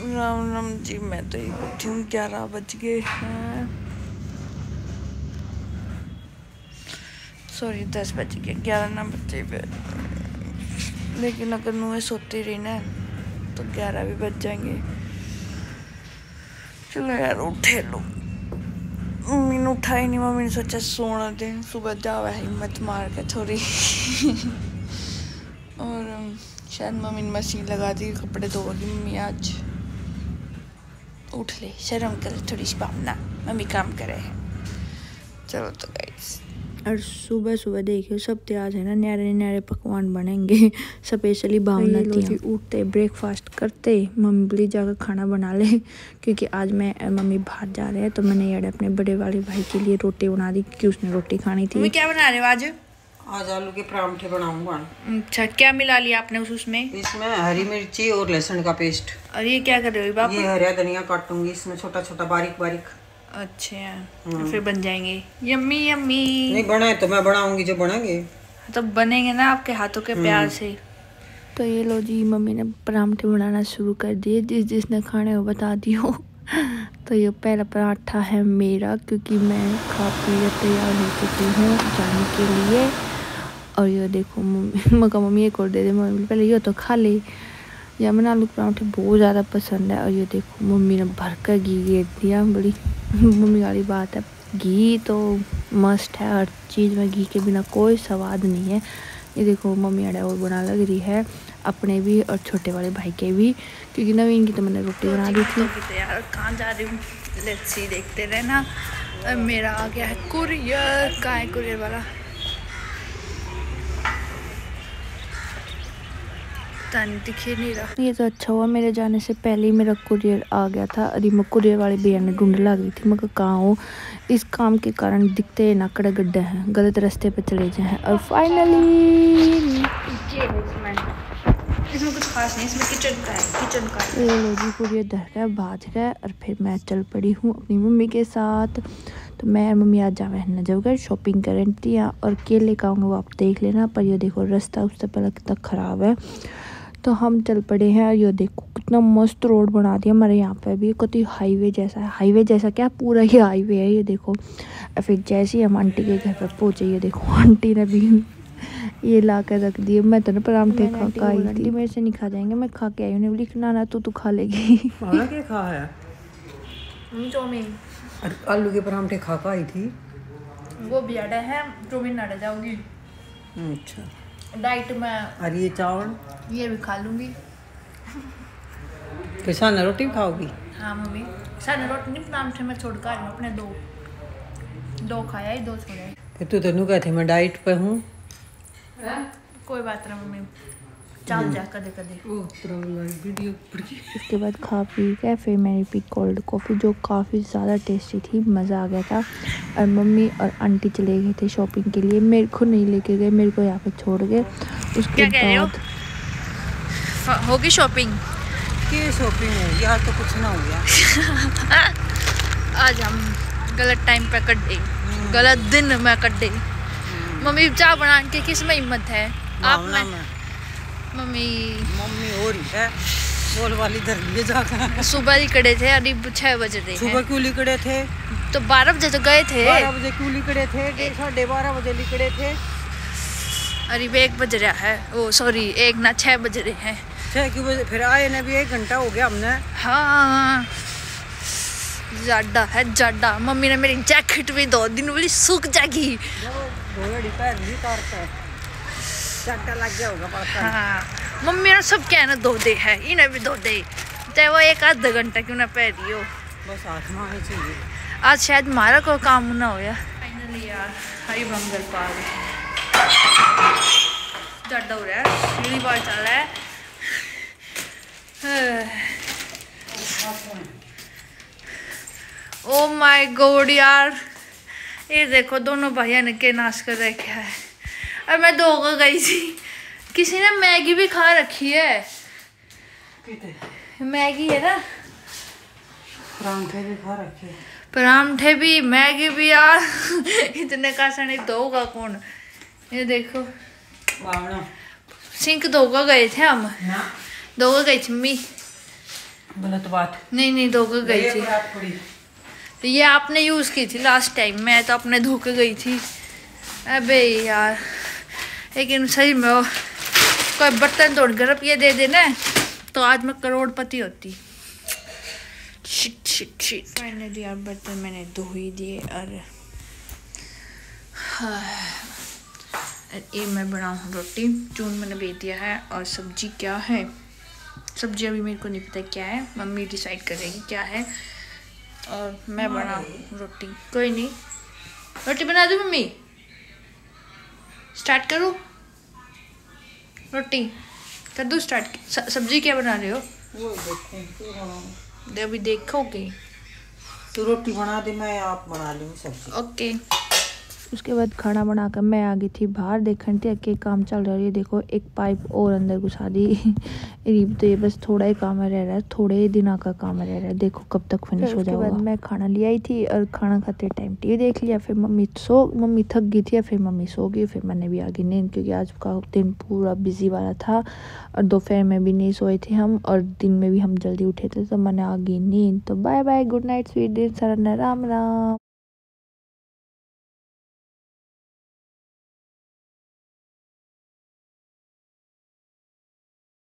राम राम जी। मैं तो उठी हूँ 11 बज गए हैं, सॉरी 10 बज गए, 11 ना बजे पे। लेकिन अगर नुए सोती रही ना तो 11 भी बज जाएंगे। चलो यार उठे लो। मम्मी ने उठाई नहीं, मम्मी ने सोचा सोना दे, सुबह जावा हिम्मत मार के थोड़ी। और शायद मम्मी ने मशीन लगा दी, कपड़े धोगी मम्मी आज। उठ ले, शर्म कर थोड़ी सी भावना, मम्मी काम करे है। चलो तो गाइस, और सुबह सुबह देखियो सब तैयार है ना, न्यारे न्यारे पकवान बनेंगे स्पेशली भावना थी। उठते ब्रेकफास्ट करते मम्मी बोली जाकर खाना बना ले, क्योंकि आज मैं मम्मी बाहर जा रहे हैं तो मैंने यार अपने बड़े वाले भाई के लिए रोटी बना दी, क्योंकि उसने रोटी खानी थी। क्या बना रहे हो आज? आज आलू के परांठे बनाऊंगा। अच्छा, क्या मिला लिया आपने उसमें? इसमें हरी मिर्ची और लहसुन का पेस्ट। और ये क्या कर रहे हो बाप? ये हरा धनिया काटूंगी इसमें छोटा छोटा बारीक बारीक। अच्छा, फिर बन जाएंगे यम्मी यम्मी। नहीं बनाए तो मैं बनाऊंगी, जो बनेंगे तो बनेंगे ना आपके हाथों के प्यार से। तो ये लो जी, मम्मी ने परांठे बनाना शुरू कर दिए, जिसने खाने को बता दियो। तो ये पहला पराठा है मेरा, क्योंकि मैं खा पी तैयार हो चुकी हूँ जाने के लिए। और ये देखो मम्मी एक और दे दे, मम्मी पहले ये तो खा ले। या मैंने आलू के परांठे बहुत ज़्यादा पसंद है। और ये देखो मम्मी ने भर कर घी गेर दिया, बड़ी मम्मी वाली बात है। घी तो मस्ट है, हर चीज़ में घी के बिना कोई स्वाद नहीं है। ये देखो मम्मी अड़ा और बना लग रही है अपने भी और छोटे वाले भाई के भी, क्योंकि नवीन की तो मैंने रोटी बना दी थी। तो यार कहाँ जा रही हूँ, लेट्स सी, देखते रहना। और मेरा आ गया है कुरियर। कहाँ है कुरियर वाला? दिखे नहीं रहा। ये तो अच्छा हुआ, मेरे जाने से पहले ही मेरा कुरियर आ गया था। अरे मैं कुरियर वाले भैया ने ढूंढ ला गई थी, मैं कहाँ हूँ। इस काम के कारण दिखते ना कड़े गड्ढे हैं, गलत रास्ते पे चले जाए। और फाइनली इसमें कुछ खास नहीं, इसमें किचन का है, किचन का। ये लो जी, कुरियर धर रहा है, भाज रहा है। और फिर मैं चल पड़ी हूँ अपनी मम्मी के साथ। तो मैं मम्मी आज जावे न जाऊँगा शॉपिंग करें थी, और केले खाऊंगा वो आप देख लेना। पर ये देखो रास्ता उससे पहले कितना ख़राब है, तो हम चल पड़े हैं। ये देखो कितना मस्त रोड बना दिया हमारे यहाँ पे भी, कति हाईवे जैसा है। हाईवे जैसा क्या, पूरा ही हाईवे है। ये देखो फिर जैसे ही हम आंटी के घर पर पहुँचे, ये देखो आंटी ने भी ये ला कर रख दिए। मैं तो ना परांठे खा के आई थी, मेरे से नहीं खा जाएंगे, मैं खा के आई हूँ। बोली ना तू खा लेगी। क्या खा है? चौमीन। आलू के परांठे खा के आई थी। वो भी अड़ा है, चौमीन अड़ा जाऊंगी। अच्छा, डाइट में। और ये चावल ये भी खा लूंगी। किसान रोटी खाओगी? हाँ मम्मी, सारे रोटी नहीं, परांठे में छोड़ कर अपने दो खाया, 2 छोड़े। फिर तू तेनू कहते मैं डाइट पे हूँ। कोई बात नहीं मम्मी, चल जा कदे कदे। उसके बाद खा पी के फिर मैंने पी कोल्ड कॉफ़ी, जो काफ़ी ज़्यादा टेस्टी थी, मज़ा आ गया था। और मम्मी और आंटी चले गए थे शॉपिंग के लिए, मेरे को नहीं लेके गए, मेरे को यहाँ पे छोड़ गए। उसके बाद होगी शॉपिंग। क्या शॉपिंग होगी? आज तो कुछ ना हो गया। आज हम गलत टाइम पे कट, गलत दिन में कट। मम्मी चाय बना के किस में हिम्मत है आप में? मम्मी हो रही है बोल वाली धर लिए जाकर। सुबह ही कड़े थे, अभी 6 बज रहे हैं। सुबह क्यों लिकड़े थे? तो 12 बजे तो गए थे। 12 बजे क्यों लिकड़े थे? 12:30 बजे लिकड़े थे। अरे 1 बज रहा है, ओ सॉरी 1 ना 6 बज रहे हैं। 6 क्यों बजे? फिर आए ना भी 1 घंटा हो गया हमने। हाँ जाडा है जाडा। मम्मी ने मेरी जैकेट भी 2 दिन बोली सूख जाएगी। लग गया होगा। हाँ मम्मी ने सब कहना धो दे है, इन्हें भी धो दे, चाहे वो 1 आधा घंटा क्यों ना पहनी हो, बस हाथ में चाहिए। आज शायद हमारा कोई काम ना हो या। फाइनली यार हरी मंगल पाल जाडा हो रहा है, सीढ़ी बार चल रहा है। ओ माय गॉड यार, ये देखो दोनों भाइयों ने के नाश कर रखा है। और मैं 2 को गई थी, किसी ने मैगी भी खा रखी है। मैगी है ना, परांठे भी खा रखे, परांठे भी मैगी भी यार। इतने का सने धोगा कौन? ये देखो सिंक धोगा गए थे हम, धोगा गई थी मम्मी। गलत बात। नहीं धोके गई थी। ये आपने यूज की थी लास्ट टाइम, मैं तो अपने धोके गई थी। अबे यार, लेकिन सही में कोई बर्तन तोड़ कर ये दे देना तो आज मैं करोड़पति होती। Shit shit shit. फाइनली यार बर्तन मैंने धो ही दिए। और ये मैं बनाऊँ रोटी, चून मैंने बेच दिया है। और सब्जी क्या है, सब्जी अभी मेरे को नहीं पता क्या है, मम्मी डिसाइड करेगी क्या है। और मैं बनाऊँ रोटी। कोई नहीं, रोटी बना दूँ मम्मी? स्टार्ट करूँ रोटी? कर दूँ स्टार्ट? सब्जी क्या बना रहे हो? वो देखो, अभी देखोगे तो रोटी बना दे, मैं आप बना लूँगी सब्जी। ओके। उसके बाद खाना बनाकर मैं आ गई थी बाहर देखने थी कि काम चल रहा है। ये देखो एक पाइप और अंदर घुसा दी। तो ये बस थोड़ा ही काम रह रहा है, थोड़े ही दिनों का काम रह रहा है, देखो कब तक फिनिश हो जाएगा। उसके बाद मैं खाना ले आई थी और खाना खाते टाइम टीवी देख लिया। फिर मम्मी थक गई थी, फिर मम्मी सो गई। फिर मैंने भी आ गई नींद, क्योंकि आज का दिन पूरा बिजी वाला था और दोपहर में भी नहीं सोए थे हम और दिन में भी हम जल्दी उठे थे, तो मैंने आ गई नींद। तो bye bye, good night, sweet dreams, Ram Ram.